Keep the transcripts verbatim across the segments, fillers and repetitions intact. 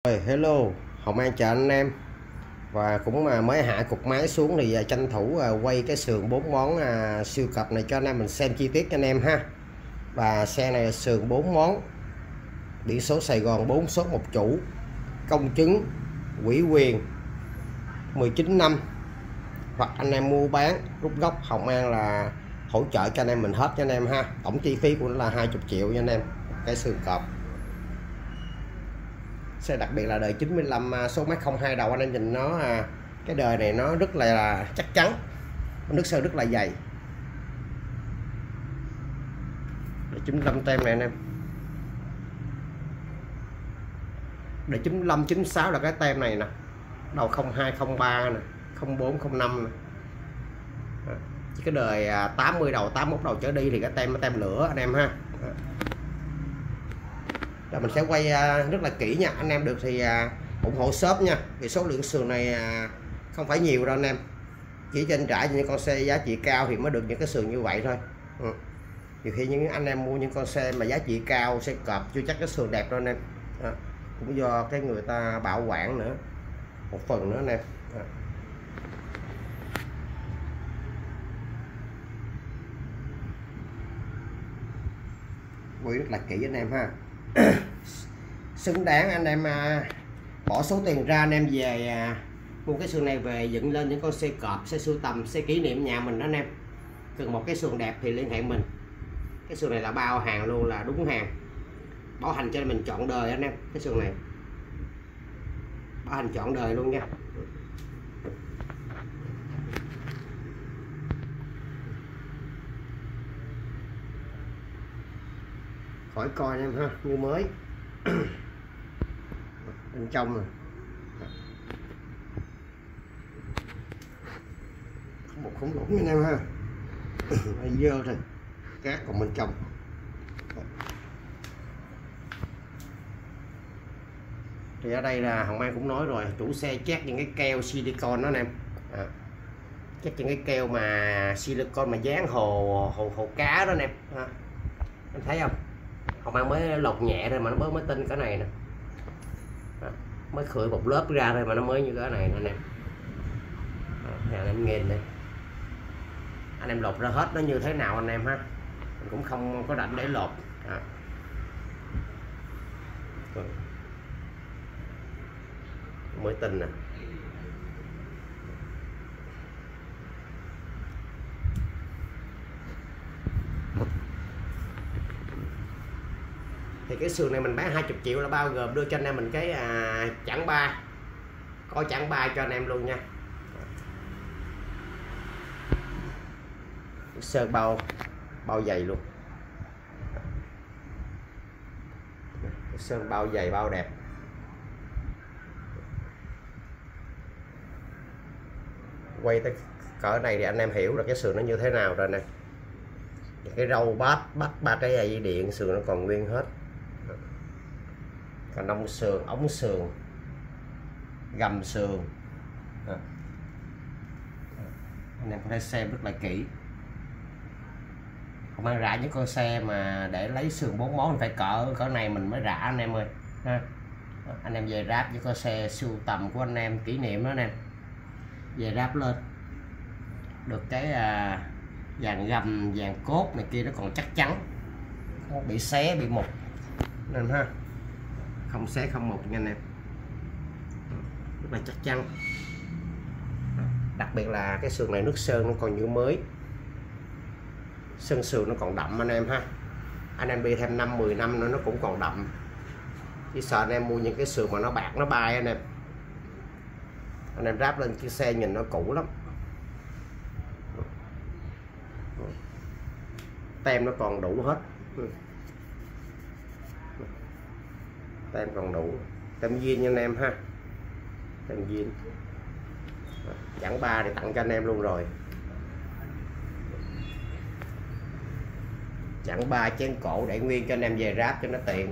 Hello, Hồng An chào anh em. Và cũng mà mới hạ cục máy xuống thì tranh thủ quay cái sườn bốn món siêu cập này cho anh em mình xem chi tiết cho anh em ha. Và xe này là sườn bốn món, biển số Sài Gòn, bốn số một chủ, công chứng ủy quyền mười chín năm, hoặc anh em mua bán rút gốc Hồng An là hỗ trợ cho anh em mình hết cho anh em ha. Tổng chi phí của nó là hai mươi triệu cho anh em cái sườn cọp. Xe đặc biệt là đời chín mươi lăm số máy không hai đầu, anh em nhìn nó cái đời này nó rất là chắc chắn, nước sơn rất là dày. Đời chín mươi lăm tem này anh em, đời chín mươi lăm chín mươi sáu là cái tem này nè, đầu không hai không ba nè, không bốn không năm nè. Chứ cái đời tám mươi đầu tám mươi mốt đầu trở đi thì cái tem tem lửa anh em ha. Rồi mình sẽ quay rất là kỹ nha anh em, được thì ủng hộ shop nha, vì số lượng sườn này không phải nhiều đâu anh em, chỉ trên trải những con xe giá trị cao thì mới được những cái sườn như vậy thôi. Ừ. Nhiều khi những anh em mua những con xe mà giá trị cao, xe cọp chưa chắc cái sườn đẹp đâu anh em. Đó. Cũng do cái người ta bảo quản nữa, một phần nữa anh em. Đó. Quay rất là kỹ anh em ha. Xứng đáng anh em bỏ số tiền ra anh em về mua cái sườn này về dựng lên những con xe cọp, xe sưu tầm, xe kỷ niệm nhà mình đó anh em. Cần một cái sườn đẹp thì liên hệ mình. Cái sườn này là bao hàng luôn, là đúng hàng, bảo hành cho mình trọn đời anh em. Cái sườn này bảo hành trọn đời luôn nha. Khỏi coi anh em ha, như mới. Bên trong rồi không một khủng lũng anh em ha. Bây giờ thôi cát còn bên trong. Thì ở đây là Hồng An cũng nói rồi, chủ xe chét những cái keo silicon đó anh em. À, chét những cái keo mà silicon mà dán hồ hồ hồ cá đó anh em. À, anh thấy không? Hồng An mới lột nhẹ thôi mà nó mới mới tinh cái này nè. À, mới khử một lớp ra thôi mà nó mới như cái này nè anh em. À, anh em nhìn đây, anh em lột ra hết nó như thế nào anh em ha, mình cũng không có rảnh để lột. À. Mới tinh nè. Thì cái sườn này mình bán hai mươi triệu là bao gồm đưa cho anh em mình cái à, chẵn ba, có chẵn ba cho anh em luôn nha. Sơn bao bao dày luôn, sơn bao dày bao đẹp. Quay tới cỡ này thì anh em hiểu là cái sườn nó như thế nào rồi nè. Cái râu bát bắt ba cái dây điện sườn nó còn nguyên hết. Còn nông sườn, ống sườn, gầm sườn. Anh em có thể xem rất là kỹ. Không ăn rã những con xe mà để lấy sườn bốn món phải cỡ cỡ này mình mới rã anh em ơi ha. Anh em về ráp với con xe sưu tầm của anh em kỷ niệm đó anh em, về ráp lên được cái à, dàn gầm, dàn cốt này kia nó còn chắc chắn, không bị xé bị mục nên ha, không xé không mục nha anh em, rất là chắc chắn. Đặc biệt là cái sườn này nước sơn nó còn như mới, sơn sườn nó còn đậm anh em ha. Anh em đi thêm năm mười năm nữa nó cũng còn đậm, chỉ sợ anh em mua những cái sườn mà nó bạc nó bay anh em, anh em ráp lên chiếc xe nhìn nó cũ lắm. Tem nó còn đủ hết, tem còn đủ, tem zin nha anh em ha, tem zin. Chẵn ba thì tặng cho anh em luôn rồi, chẵn ba chén cổ để nguyên cho anh em về ráp cho nó tiện.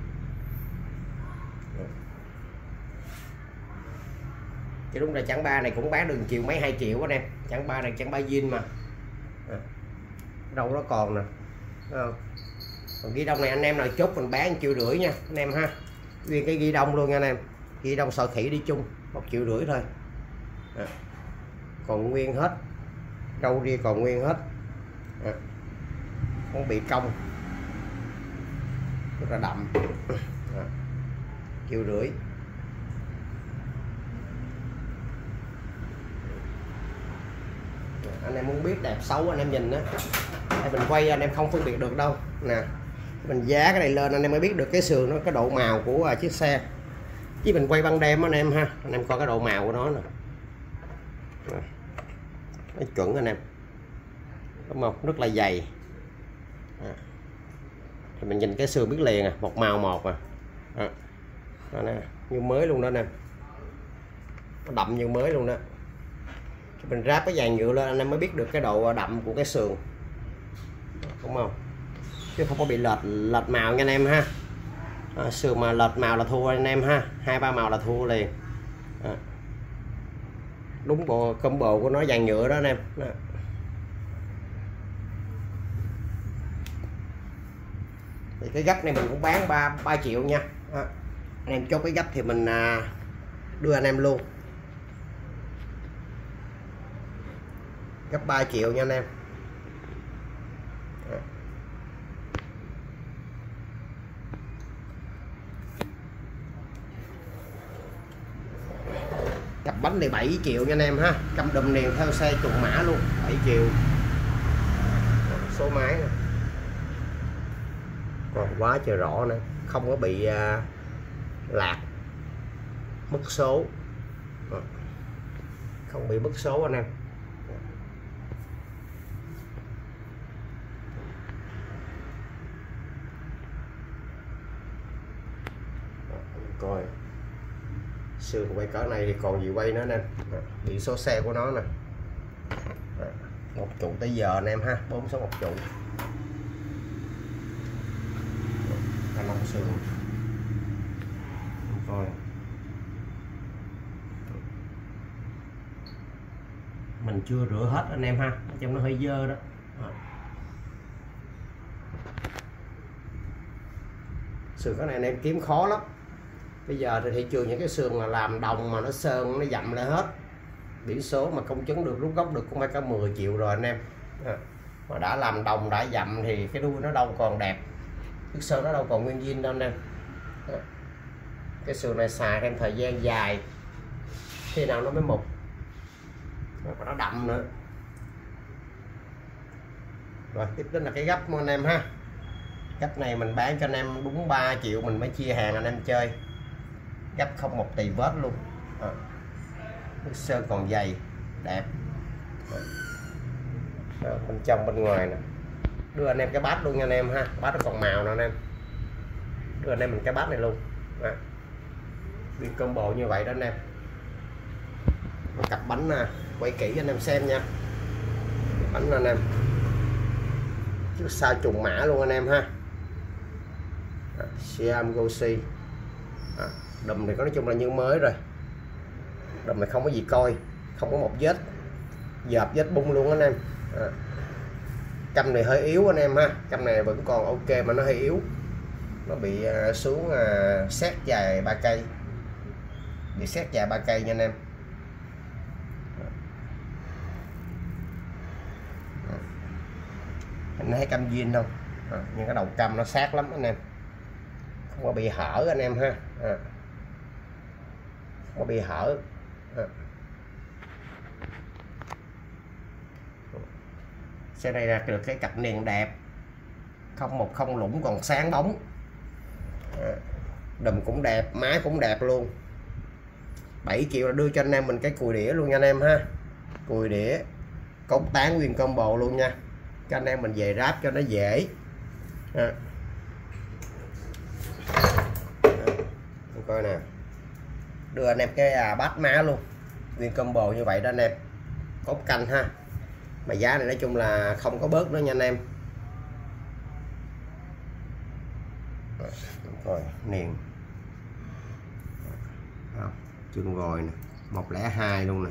Chứ đúng là chẵn ba này cũng bán được chiều mấy hai triệu anh em, chẵn ba này chẵn ba zin mà. À, đâu nó còn nè. À, còn ghi đông này anh em nào chốt mình bán một triệu rưỡi nha anh em ha, nguyên cái ghi đông luôn nha anh em. Ghi đông sợi khỉ đi chung một triệu rưỡi thôi. À, còn nguyên hết, râu ria còn nguyên hết, à, không bị cong, rất là đậm. À, triệu rưỡi. Anh em muốn biết đẹp xấu anh em nhìn á, mình quay anh em không phân biệt được đâu nè, mình giá cái này lên anh em mới biết được cái sườn nó, cái độ màu của chiếc xe, chứ mình quay ban đêm anh em ha, anh em coi cái độ màu của nó nè, nó chuẩn anh em, đúng không, rất là dày. À, thì mình nhìn cái sườn biết liền à, một màu một à, à đó nè, như mới luôn đó anh em, nó đậm như mới luôn đó. Mình ráp cái dàn nhựa lên anh em mới biết được cái độ đậm của cái sườn, đúng không, chứ không có bị lệch lệch màu nha anh em ha. À, sườn mà lệch màu là thua anh em ha, hai ba màu là thua liền. À, đúng bộ combo của nó dàn nhựa đó anh em. Đó. Thì cái gấp này mình cũng bán ba ba triệu nha. Đó. Anh em chốt cái gấp thì mình à, đưa anh em luôn. Gấp ba triệu nha anh em. Đó. Cặp bánh này bảy triệu nha anh em ha, cam đùm niền theo xe trùng mã luôn, bảy triệu. Số máy nè, còn quá trời rõ nữa, không có bị uh, lạc mất số, không bị mất số anh em. Coi sườn quay cỡ này thì còn gì quay nữa nè, biển số xe của nó nè, một trụ tới giờ anh em ha, bốn số một trụ. Anh long sườn coi mình chưa rửa hết anh em ha, trong nó hơi dơ đó. Sườn cái này anh em kiếm khó lắm. Bây giờ thì thị trường những cái sườn mà làm đồng mà nó sơn nó dặm lại hết, biển số mà công chứng được, rút gốc được cũng phải cả mười triệu rồi anh em. À, mà đã làm đồng đã dặm thì cái đuôi nó đâu còn đẹp, cái sơn nó đâu còn nguyên zin đâu anh em. À, cái sườn này xài thêm thời gian dài khi nào nó mới mục, và nó đậm nữa. Rồi tiếp đến là cái gấp anh em ha. Gấp này mình bán cho anh em đúng ba triệu mình mới chia hàng anh em chơi. Gấp không một tì vết luôn. À, nước sơn còn dày đẹp. Đó, bên trong bên ngoài nè, đưa anh em cái bát luôn nha anh em ha, bát nó còn màu nè anh em, đưa anh em mình cái bát này luôn. Đi combo như vậy đó anh em. Một cặp bánh nè, quay kỹ anh em xem nha, bánh anh em trước sau trùng mã luôn anh em ha. Siam Gosi, à, đùm thì có nói chung là như mới rồi, đùm này không có gì coi, không có một vết dợp vết bung luôn anh em. À, căm này hơi yếu anh em ha, căm này vẫn còn ok mà nó hơi yếu, nó bị uh, xuống uh, xét dài ba cây, bị xét dài ba cây nha anh em. Anh thấy căm duyên không? À, nhưng cái đầu căm nó sát lắm anh em, không có bị hở anh em ha. À, không có bị hở. À. Xe này là được cái cặp niền đẹp, không một không lũng còn sáng bóng. À, đùm cũng đẹp, máy cũng đẹp luôn. bảy triệu là đưa cho anh em mình cái cùi đĩa luôn nha anh em ha, cùi đĩa cống tán nguyên combo luôn nha, cho anh em mình về ráp cho nó dễ. À. Coi nè, đưa anh em cái à, bát má luôn nguyên combo như vậy đó anh em, cốt canh ha, mà giá này nói chung là không có bớt nữa nha anh em. Rồi niền chân rồi nè, một không hai luôn nè,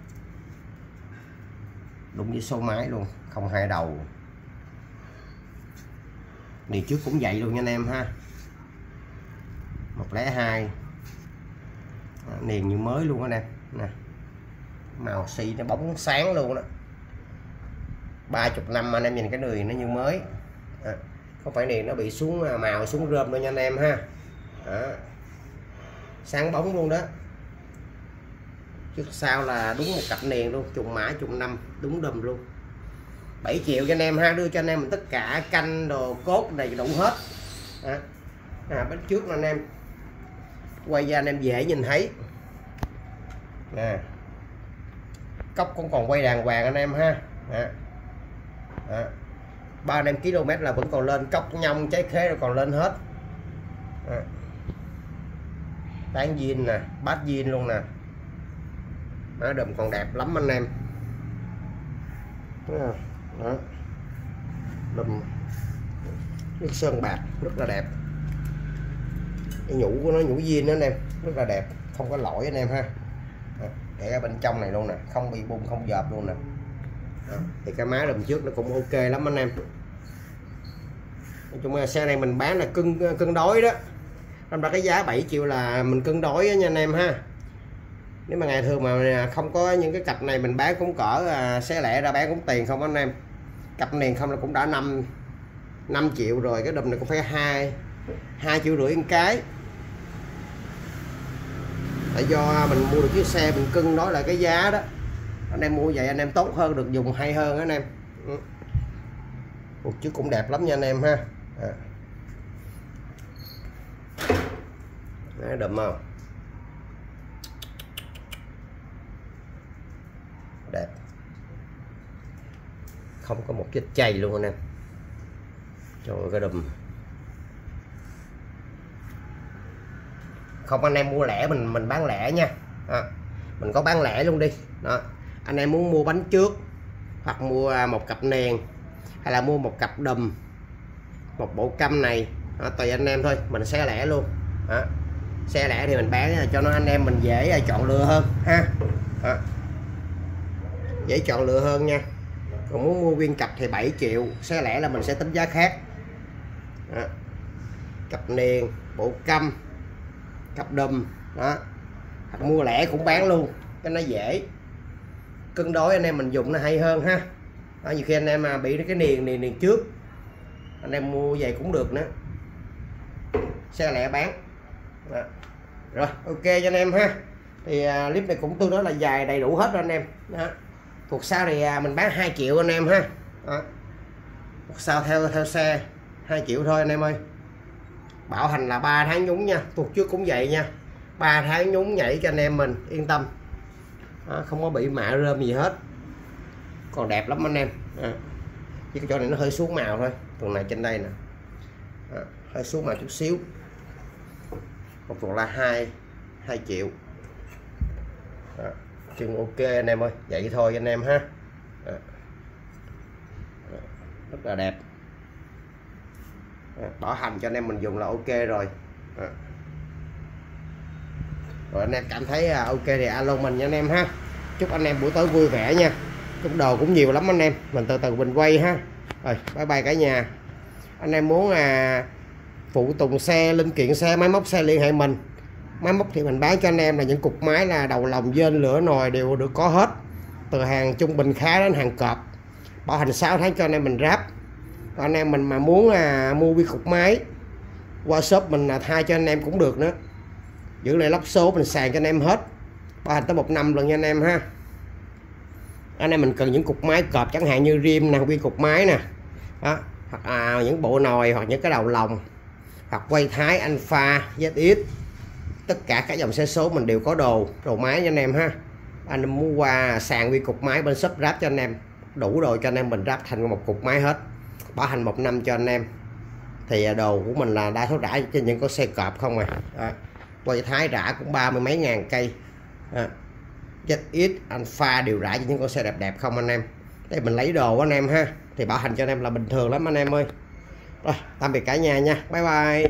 đúng với số máy luôn, không hai đầu. Niền trước cũng vậy luôn nha anh em ha, một không hai niền như mới luôn anh em nè, màu xi nó bóng sáng luôn đó. Ba chục năm anh em nhìn cái nười nó như mới à, không phải niền nó bị xuống màu xuống rơm đâu nha anh em ha. Đó. Sáng bóng luôn đó. Trước sau là đúng một cặp niền luôn, trùng mã trùng năm đúng đùm luôn. Bảy triệu cho anh em ha, đưa cho anh em mình tất cả canh đồ cốt này đủ hết. À, à, bên trước là anh em quay ra anh em dễ nhìn thấy nè, cốc cũng còn quay đàng hoàng anh em ha. À, à, ba năm ki lô mét là vẫn còn lên, cốc nhông trái khế rồi còn lên hết. À, tán zin nè, bát zin luôn nè, nó đùm còn đẹp lắm anh em. Đó, đó. Đùm nước sơn bạc rất là đẹp, cái nhũ của nó nhũ zin đó anh em, rất là đẹp, không có lỗi anh em ha. Đó, để ở bên trong này luôn nè, không bị bung không dợp luôn nè. Đó, thì cái má đùm trước nó cũng ok lắm anh em. Nói chung là xe này mình bán là cân cân đối đó, năm ra cái giá bảy triệu là mình cân đối đó nha anh em ha. Nếu mà ngày thường mà không có những cái cặp này mình bán cũng cỡ à, xe lẻ ra bán cũng tiền không anh em. Cặp niền không là cũng đã năm năm triệu rồi, cái đùm này cũng phải hai hai triệu rưỡi một cái. Tại do mình mua được chiếc xe mình cân đối lại cái giá đó, anh em mua vậy anh em tốt hơn, được dùng hay hơn anh em. Một chiếc cũng đẹp lắm nha anh em ha. À. Đấy, đùm không? Đẹp, không có một vết chày luôn anh em. Trời ơi, cái đùm không anh em mua lẻ mình mình bán lẻ nha. À, mình có bán lẻ luôn đi đó. Anh em muốn mua bánh trước hoặc mua một cặp nền hay là mua một cặp đùm, một bộ căm này đó, tùy anh em thôi, mình xe lẻ luôn đó. Xe lẻ thì mình bán cho nó anh em mình dễ chọn lựa hơn ha. Đó, dễ chọn lựa hơn nha. Còn muốn mua nguyên cặp thì bảy triệu, xe lẻ là mình sẽ tính giá khác. Đó, cặp niền, bộ căm, cặp đùm đó, hoặc mua lẻ cũng bán luôn, cái nó dễ cân đối anh em mình dùng nó hay hơn ha. Đó, nhiều khi anh em mà bị cái niền niền niền trước anh em mua về cũng được nữa, xe lẻ bán đó. Rồi ok cho anh em ha. Thì à, clip này cũng tương đối là dài đầy đủ hết rồi anh em đó. Thuộc sau thì à, mình bán hai triệu anh em ha. Đó, thuộc sau theo theo xe hai triệu thôi anh em ơi. Bảo hành là ba tháng nhúng nha, thuộc trước cũng vậy nha, ba tháng nhúng nhảy cho anh em mình yên tâm. Đó, không có bị mạ rơm gì hết, còn đẹp lắm anh em. À, chỉ cái chỗ này nó hơi xuống màu thôi, phần này trên đây nè à, hơi xuống màu chút xíu. Một phần là hai hai triệu. Đó, chừng ok anh em ơi, vậy thôi anh em ha. Đó, rất là đẹp. Đó, bảo hành cho anh em mình dùng là ok rồi. Đó. Rồi anh em cảm thấy ok thì alo mình nha anh em ha. Chúc anh em buổi tối vui vẻ nha. Chúc đồ cũng nhiều lắm anh em, mình từ từ mình quay ha. Rồi bye bye cả nhà. Anh em muốn à, phụ tùng xe, linh kiện xe, máy móc xe liên hệ mình. Máy móc thì mình bán cho anh em là những cục máy là đầu lồng, dên, lửa, nồi đều được có hết, từ hàng trung bình khá đến hàng cọp. Bảo hành sáu tháng cho anh em mình ráp. Còn anh em mình mà muốn à, mua cái cục máy qua shop mình là thay cho anh em cũng được nữa, giữ lại lắp số mình sàn cho anh em hết, bảo hành tới một năm lần nha anh em ha. Anh em mình cần những cục máy cọp chẳng hạn như rim nè, nguyên cục máy nè đó, hoặc à, những bộ nồi hoặc những cái đầu lồng hoặc quay thái Alpha Z X, tất cả các dòng xe số mình đều có đồ đồ máy cho anh em ha. Anh em mua qua sàn nguyên cục máy bên shop ráp cho anh em, đủ đồ cho anh em mình ráp thành một cục máy hết, bảo hành một năm cho anh em. Thì đồ của mình là đa số rã trên những con xe cọp không à. Đó, quay thái rã cũng ba mươi mấy ngàn cây. Đó, Z X Alpha đều rã cho những con xe đẹp đẹp không anh em. Đây mình lấy đồ của anh em ha, thì bảo hành cho anh em là bình thường lắm anh em ơi. Rồi tạm biệt cả nhà nha, bye bye.